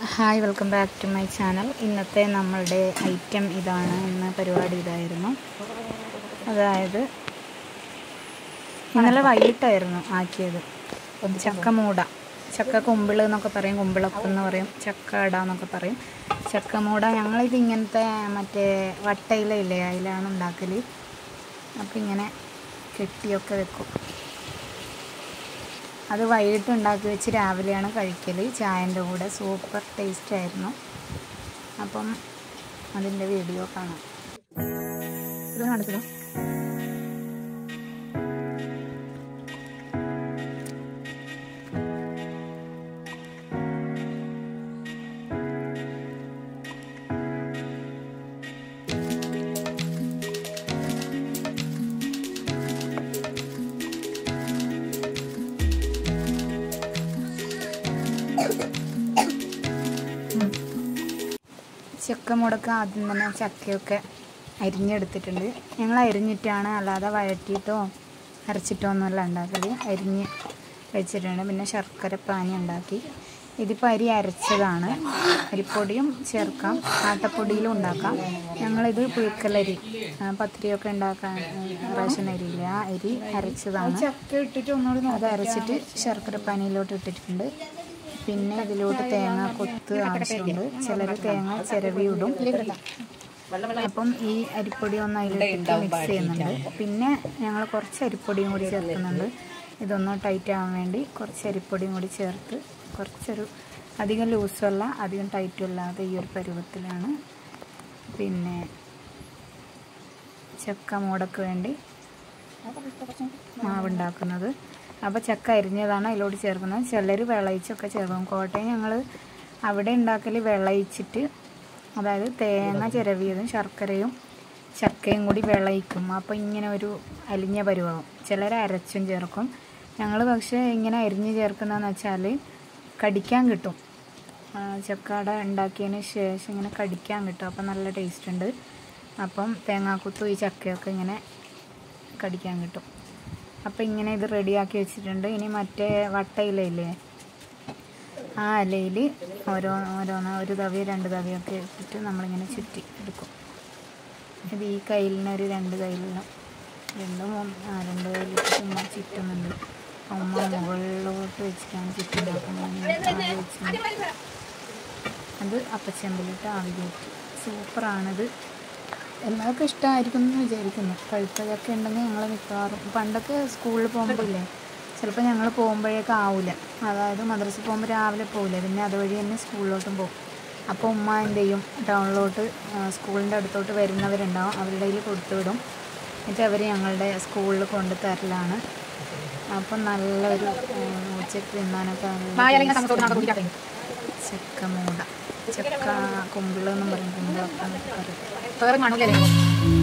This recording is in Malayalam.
Hi, welcome back to my channel. ഇന്നത്തെ നമ്മളുടെ ഐറ്റം ഇതാണ്. ഇന്ന് പരിപാടി ഇതായിരുന്നു. അതായത് ഇന്നലെ വൈകിട്ടായിരുന്നു ആക്കിയത്. ചക്കമൂട, ചക്ക കുമ്പിൾ എന്നൊക്കെ പറയും, കുമ്പിളപ്പം എന്ന് പറയും, ചക്ക അട എന്നൊക്കെ പറയും. ചക്കമൂട ഞങ്ങളിത് ഇങ്ങനത്തെ മറ്റേ വട്ടയിലയില്ലേ, അതിലാണ് ഉണ്ടാക്കൽ. അപ്പം ഇങ്ങനെ കെട്ടിയൊക്കെ വെക്കും. അത് വൈകിട്ട് ഉണ്ടാക്കി വെച്ച് രാവിലെയാണ് കഴിക്കൽ, ചായൻ്റെ കൂടെ. സൂപ്പർ ടേസ്റ്റ് ആയിരുന്നു. അപ്പം അതിൻ്റെ വീഡിയോ കാണാം. ഇത് നടക്കുക. ചക്കമുടക്ക് ആദ്യം തന്നെ ചക്കയൊക്കെ അരിഞ്ഞെടുത്തിട്ടുണ്ട്. ഞങ്ങൾ അരിഞ്ഞിട്ടാണ്, അല്ലാതെ വഴറ്റിയിട്ടോ അരച്ചിട്ടോ ഒന്നുമല്ല ഉണ്ടാക്കൽ. അരിഞ്ഞ് വെച്ചിട്ടുണ്ട്. പിന്നെ ശർക്കര പാനി ഉണ്ടാക്കി. ഇതിപ്പോൾ അരി അരച്ചതാണ്. അരിപ്പൊടിയും ചേർക്കാം, ആട്ടപ്പൊടിയിലും ഉണ്ടാക്കാം. ഞങ്ങളിത് പുഴുക്കലരി, പത്തിരിയൊക്കെ ഉണ്ടാക്കാൻ റേഷൻ അരിയില്ല, ആ അരി അരച്ചതാണ്. ചക്ക ഇട്ടിട്ട് ഒന്നുകൂടി അത് അരച്ചിട്ട് ശർക്കര പാനിയിലോട്ട് ഇട്ടിട്ടുണ്ട്. പിന്നെ ഇതിലോട്ട് തേങ്ങ കൊത്ത് ആവശ്യമുണ്ട്. ചിലർ തേങ്ങ ചിരവിയിടും. അപ്പം ഈ അരിപ്പൊടി ഒന്ന് അതിലിട്ട് മിക്സ് ചെയ്യുന്നുണ്ട്. പിന്നെ ഞങ്ങൾ കുറച്ച് അരിപ്പൊടിയും കൂടി ചേർക്കുന്നുണ്ട്. ഇതൊന്ന് ടൈറ്റ് ആവാൻ വേണ്ടി കുറച്ച് അരിപ്പൊടിയും കൂടി ചേർത്ത്, കുറച്ചൊരു അധികം ലൂസും അല്ല അധികം ടൈറ്റും അല്ലാതെ ഈ ഒരു പരുവത്തിലാണ് പിന്നെ ചക്ക മൂടക്ക് വേണ്ടി മാവുണ്ടാക്കുന്നത്. അപ്പോൾ ചക്ക അരിഞ്ഞതാണ് അതിലോട്ട് ചേർക്കുന്നത്. ചിലർ വിളയിച്ചൊക്കെ ചേർക്കും. കോട്ടയം ഞങ്ങൾ അവിടെ ഉണ്ടാക്കൽ വിളയിച്ചിട്ട്, അതായത് തേങ്ങ ചിരവിയതും ശർക്കരയും ചക്കയും കൂടി വിളയിക്കും. അപ്പോൾ ഇങ്ങനെ ഒരു അലിഞ്ഞ പരുവാകും. ചിലർ അരച്ചും ചേർക്കും. ഞങ്ങൾ പക്ഷേ ഇങ്ങനെ അരിഞ്ഞ് ചേർക്കുന്നതെന്ന് വെച്ചാൽ കടിക്കാൻ കിട്ടും. ചക്കട ഉണ്ടാക്കിയതിന് ശേഷം ഇങ്ങനെ കടിക്കാൻ കിട്ടും. അപ്പം നല്ല ടേസ്റ്റ് ഉണ്ട്. അപ്പം തേങ്ങാക്കുത്തും ഈ ചക്കയൊക്കെ ഇങ്ങനെ കടിക്കാൻ കിട്ടും. അപ്പം ഇങ്ങനെ ഇത് റെഡിയാക്കി വെച്ചിട്ടുണ്ട്. ഇനി മറ്റേ വട്ടയിലയില്ലേ, ആ ഇലയിൽ ഓരോന്ന് ഒരു തവി രണ്ട് തവിയൊക്കെ ഇട്ടിട്ട് നമ്മളിങ്ങനെ ചുറ്റി എടുക്കും. ഇത് ഈ കയ്യിലിനൊരു രണ്ട് കയ്യിലുള്ള രണ്ട് കയ്യിലിട്ട് ഉമ്മ ചുറ്റുന്നുണ്ട്. ഉമ്മ മുകളിലോട്ട് വെച്ചിട്ടാണ് ചുറ്റുണ്ടാക്കുന്നത്. അത് അപ്പച്ചെമ്പിലിട്ട് ആവി കയറ്റി. സൂപ്പറാണിത്. എല്ലാവർക്കും ഇഷ്ടമായിരിക്കും എന്ന് വിചാരിക്കുന്നു. പഴുത്തതൊക്കെ ഉണ്ടെങ്കിൽ ഞങ്ങൾ മിക്കവാറും പണ്ടൊക്കെ സ്കൂളിൽ പോകുമ്പോഴില്ലേ, ചിലപ്പോൾ ഞങ്ങൾ പോകുമ്പോഴേക്കും ആവില്ല. അതായത് മദ്രസ പോകുമ്പോൾ രാവിലെ പോകില്ല, പിന്നെ അതുവഴി തന്നെ സ്കൂളിലോട്ടും പോകും. അപ്പോൾ ഉമ്മ എന്ത് ചെയ്യും, ടൗണിലോട്ട് സ്കൂളിൻ്റെ അടുത്തോട്ട് വരുന്നവരുണ്ടാവും, അവരുടെ കയ്യിൽ കൊടുത്തു വിടും. എന്നിട്ട് അവർ ഞങ്ങളുടെ സ്കൂളിൽ കൊണ്ടു തരലാണ്. അപ്പം നല്ലൊരു ഉച്ചയ്ക്ക് തിന്നാനൊക്കെ ചക്ക മൂട, ചക്ക കുമ്പിളെന്നും പറയും, കുമ്പിളൊക്കെ പറയും.